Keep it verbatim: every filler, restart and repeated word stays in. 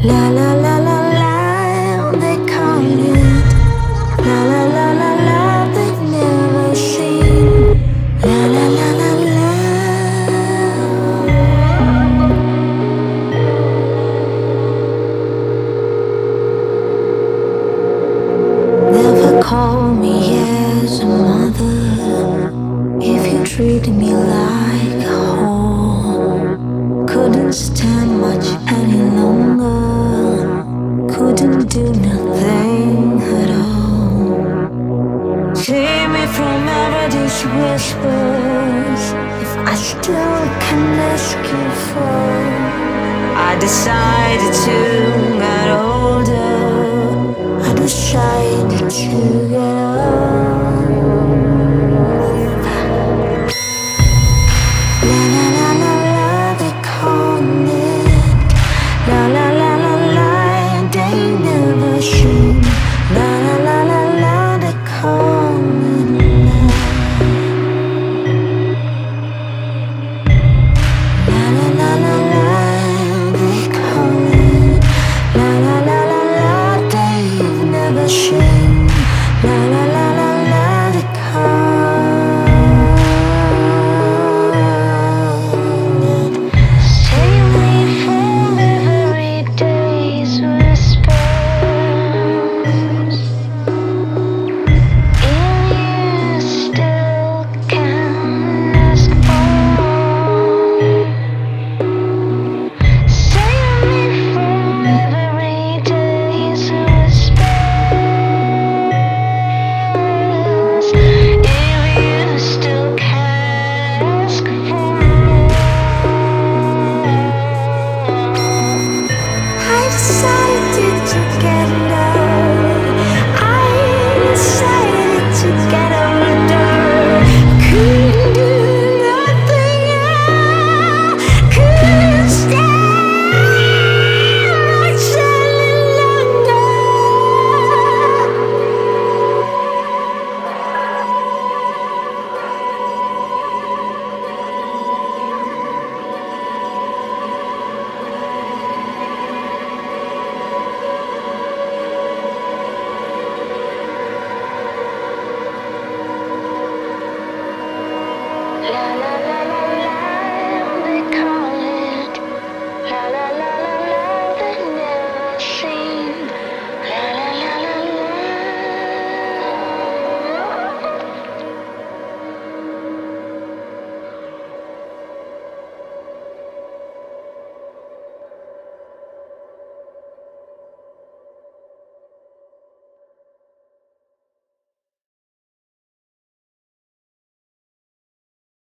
La la la la la, they call it. La la la la la, they've never seen. La la la la la. Never call me as a mother if you treat me like a whore. Couldn't stand much any longer, couldn't do nothing at all. Save me from ever these whispers, if I still can ask you for. I decided to get older, I decided to get old. La la la la la, they call it. La la la la la, they never seen. La la la la la, they call it love. La la la la la, they call it. La la la la la, they've never seen. La la la la la, they call it. Save me from every day's whispers. And you still can ask for. Save me from every day's whispers. If you still can ask for more. I decided